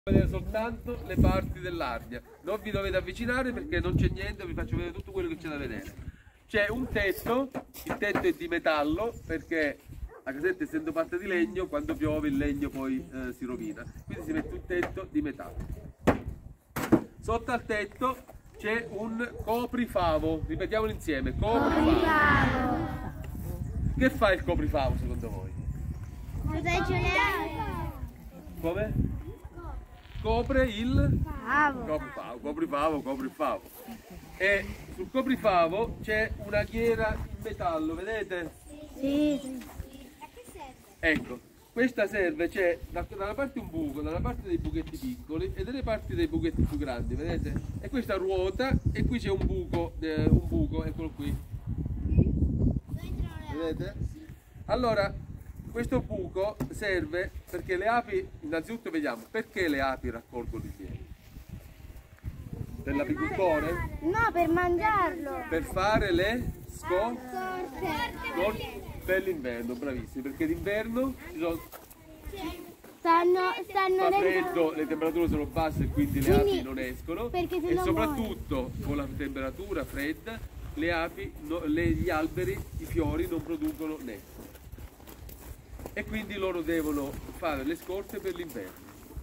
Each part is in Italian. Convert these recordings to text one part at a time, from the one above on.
Vedere soltanto le parti dell'arnia, non vi dovete avvicinare perché non c'è niente, vi faccio vedere tutto quello che c'è da vedere. C'è un tetto, il tetto è di metallo perché la casetta essendo fatta di legno, quando piove il legno poi si rovina, quindi si mette un tetto di metallo. Sotto al tetto c'è un coprifavo, ripetiamolo insieme, coprifavo. Che fa il coprifavo secondo voi? Protegge le ali. Come? Copre il coprifavo. E sul coprifavo c'è una ghiera in metallo, vedete? Sì. Ecco, questa serve, c'è da una parte un buco, da una parte dei buchetti piccoli e dalle parti dei buchetti più grandi, vedete? E questa ruota e qui c'è un buco, eccolo qui. Vedete? Allora, questo buco serve perché le api, innanzitutto vediamo, perché le api raccolgono il miele? Per l'apicoltore? No, per mangiarlo. Per fare le scorte? Per l'inverno, bravissimi, perché d'inverno Stanno fa freddo, le temperature sono basse e quindi le api non escono e soprattutto con la temperatura fredda le api, gli alberi, i fiori non producono netto. E quindi loro devono fare le scorte per l'inverno.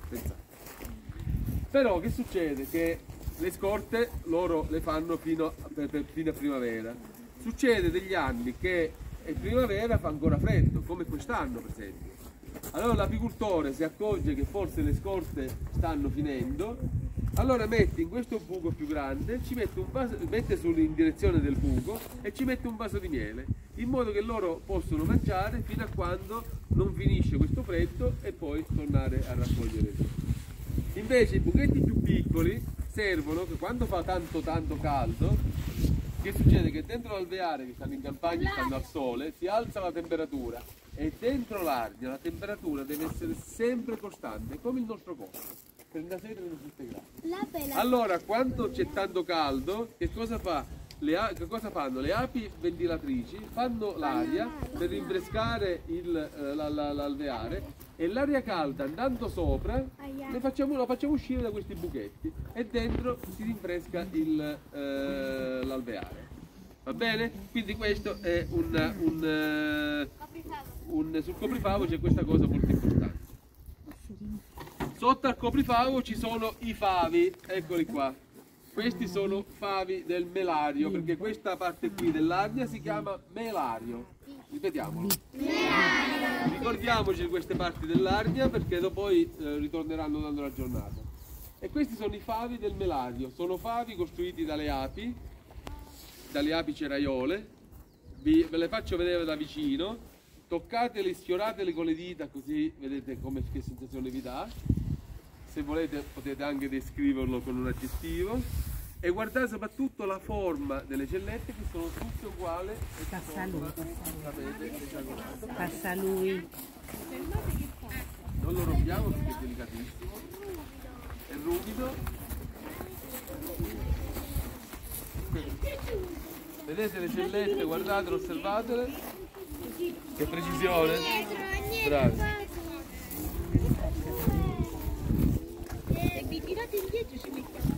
Però che succede? Che le scorte loro le fanno fino a primavera. Succede degli anni che in primavera fa ancora freddo, come quest'anno per esempio. Allora l'apicoltore si accorge che forse le scorte stanno finendo, allora mette in questo buco più grande, ci mette un vaso, mette in direzione del buco e ci mette un vaso di miele, in modo che loro possono mangiare fino a quando non finisce questo freddo e poi tornare a raccogliere. Invece i buchetti più piccoli servono che quando fa tanto caldo, che succede? Che dentro l'alveare, che stanno in campagna, stanno al sole, si alza la temperatura e dentro l'arnia la temperatura deve essere sempre costante, come il nostro corpo, 36-37 gradi. Allora, quando c'è tanto caldo, che cosa fa? Che cosa fanno? Le api ventilatrici fanno l'aria per rinfrescare l'alveare e l'aria calda andando sopra la facciamo uscire da questi buchetti e dentro si rinfresca l'alveare. Va bene? Quindi questo è sul coprifavo c'è questa cosa molto importante. Sotto al coprifavo ci sono i favi, eccoli qua. Questi sono favi del melario, perché questa parte qui dell'arnia si chiama melario. Ripetiamolo. Melario. Ricordiamoci di queste parti dell'arnia perché dopo poi ritorneranno dando la giornata. E questi sono i favi del melario. Sono favi costruiti dalle api ceraiole. Ve le faccio vedere da vicino. Toccateli, sfiorateli con le dita così vedete che sensazione vi dà. Se volete potete anche descriverlo con un aggettivo e guardate soprattutto la forma delle cellette che sono tutte uguali. Passa lui. Passa lui. Non lo rompiamo perché è delicatissimo, è ruvido. Vedete le cellette, guardatele, osservatele. Che precisione! Bravi! Vi tirate indietro ci mettiamo.